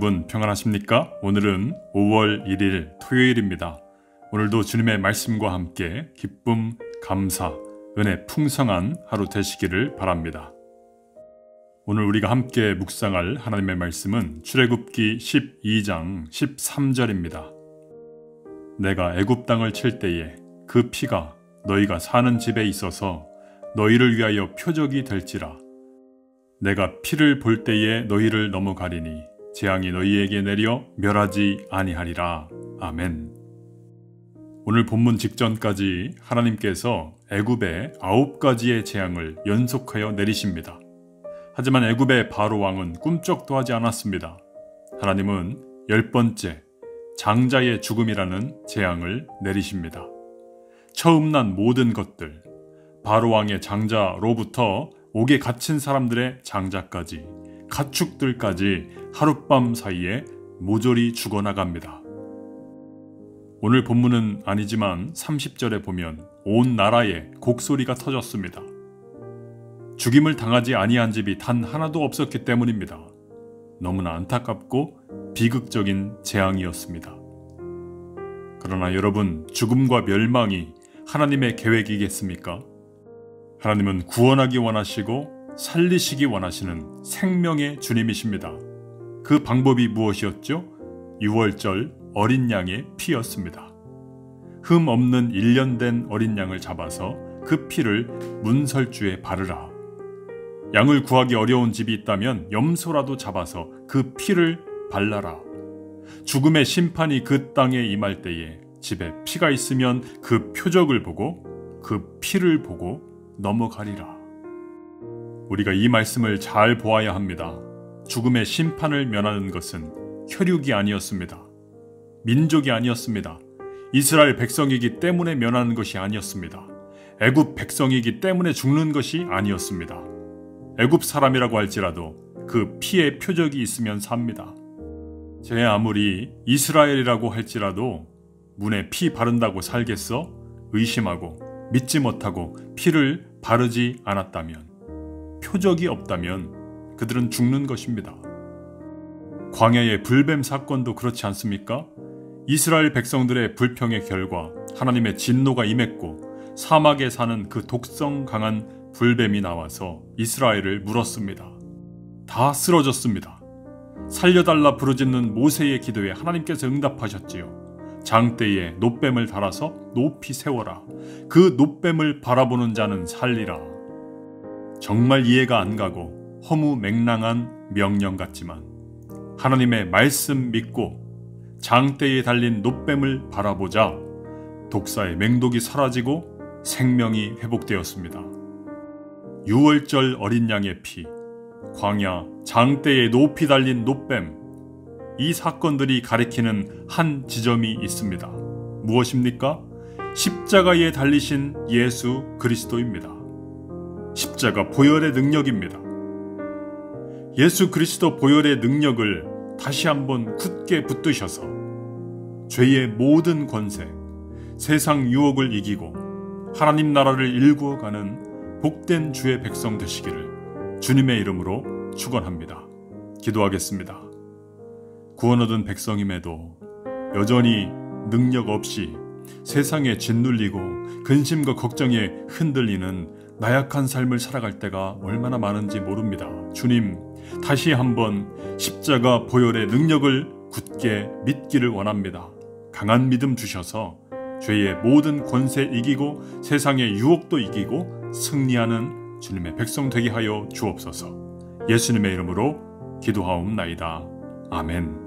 여러분 평안하십니까? 오늘은 5월 1일 토요일입니다. 오늘도 주님의 말씀과 함께 기쁨, 감사, 은혜 풍성한 하루 되시기를 바랍니다. 오늘 우리가 함께 묵상할 하나님의 말씀은 출애굽기 12장 13절입니다. 내가 애굽 땅을 칠 때에 그 피가 너희가 사는 집에 있어서 너희를 위하여 표적이 될지라. 내가 피를 볼 때에 너희를 넘어가리니 재앙이 너희에게 내려 멸하지 아니하리라. 아멘. 오늘 본문 직전까지 하나님께서 애굽에 9가지의 재앙을 연속하여 내리십니다. 하지만 애굽의 바로 왕은 꿈쩍도 하지 않았습니다. 하나님은 10번째 장자의 죽음이라는 재앙을 내리십니다. 처음 난 모든 것들, 바로 왕의 장자로부터 옥에 갇힌 사람들의 장자까지, 가축들까지 하룻밤 사이에 모조리 죽어나갑니다. 오늘 본문은 아니지만 30절에 보면 온 나라에 곡소리가 터졌습니다. 죽임을 당하지 아니한 집이 단 하나도 없었기 때문입니다. 너무나 안타깝고 비극적인 재앙이었습니다. 그러나 여러분, 죽음과 멸망이 하나님의 계획이겠습니까? 하나님은 구원하기 원하시고 살리시기 원하시는 생명의 주님이십니다. 그 방법이 무엇이었죠? 유월절 어린 양의 피였습니다. 흠 없는 1년 된 어린 양을 잡아서 그 피를 문설주에 바르라. 양을 구하기 어려운 집이 있다면 염소라도 잡아서 그 피를 발라라. 죽음의 심판이 그 땅에 임할 때에 집에 피가 있으면 그 표적을 보고 그 피를 보고 넘어가리라. 우리가 이 말씀을 잘 보아야 합니다. 죽음의 심판을 면하는 것은 혈육이 아니었습니다. 민족이 아니었습니다. 이스라엘 백성이기 때문에 면하는 것이 아니었습니다. 애굽 백성이기 때문에 죽는 것이 아니었습니다. 애굽 사람이라고 할지라도 그 피의 표적이 있으면 삽니다. 제 아무리 이스라엘이라고 할지라도 문에 피 바른다고 살겠어? 의심하고 믿지 못하고 피를 바르지 않았다면, 표적이 없다면 그들은 죽는 것입니다. 광야의 불뱀 사건도 그렇지 않습니까? 이스라엘 백성들의 불평의 결과 하나님의 진노가 임했고 사막에 사는 그 독성 강한 불뱀이 나와서 이스라엘을 물었습니다. 다 쓰러졌습니다. 살려달라 부르짖는 모세의 기도에 하나님께서 응답하셨지요. 장대에 놋뱀을 달아서 높이 세워라. 그 놋뱀을 바라보는 자는 살리라. 정말 이해가 안 가고 허무맹랑한 명령 같지만 하나님의 말씀 믿고 장대에 달린 놋뱀을 바라보자 독사의 맹독이 사라지고 생명이 회복되었습니다. 유월절 어린 양의 피, 광야, 장대에 높이 달린 놋뱀, 이 사건들이 가리키는 한 지점이 있습니다. 무엇입니까? 십자가에 달리신 예수 그리스도입니다. 십자가 보혈의 능력입니다. 예수 그리스도 보혈의 능력을 다시 한번 굳게 붙드셔서 죄의 모든 권세, 세상 유혹을 이기고 하나님 나라를 일구어가는 복된 주의 백성 되시기를 주님의 이름으로 축원합니다. 기도하겠습니다. 구원 얻은 백성임에도 여전히 능력 없이 세상에 짓눌리고 근심과 걱정에 흔들리는 나약한 삶을 살아갈 때가 얼마나 많은지 모릅니다. 주님, 다시 한번 십자가 보혈의 능력을 굳게 믿기를 원합니다. 강한 믿음 주셔서 죄의 모든 권세 이기고 세상의 유혹도 이기고 승리하는 주님의 백성 되게 하여 주옵소서. 예수님의 이름으로 기도하옵나이다. 아멘.